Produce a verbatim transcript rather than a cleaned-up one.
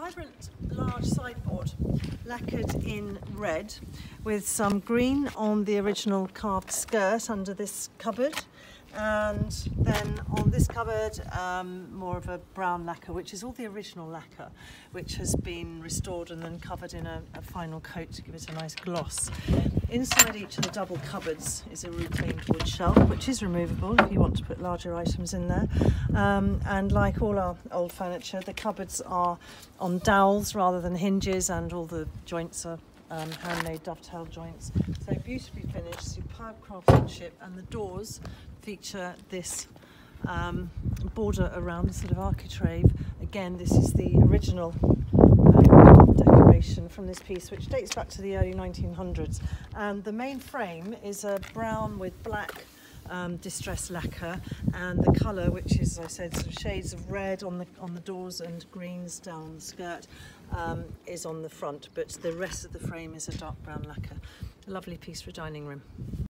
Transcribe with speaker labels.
Speaker 1: vibrant large sideboard, lacquered in red, with some green on the original carved skirt under this cupboard, and then on this cupboard um, more of a brown lacquer, which is all the original lacquer, which has been restored and then covered in a, a final coat to give it a nice gloss. Inside each of the double cupboards is a reclaimed wood shelf, which is removable if you want to put larger items in there. Um, and like all our old furniture, the cupboards are on dowels rather than hinges, and all the joints are um, handmade dovetail joints. So beautifully finished, superb craftsmanship, and the doors feature this um, border around, a sort of architrave. Again, this is the original um, decoration from this piece, which dates back to the early nineteen hundreds. And the main frame is a brown with black um, distressed lacquer, and the colour, which is, as I said, sort of shades of red on the on the doors and greens down the skirt, um, is on the front, but the rest of the frame is a dark brown lacquer. A lovely piece for a dining room.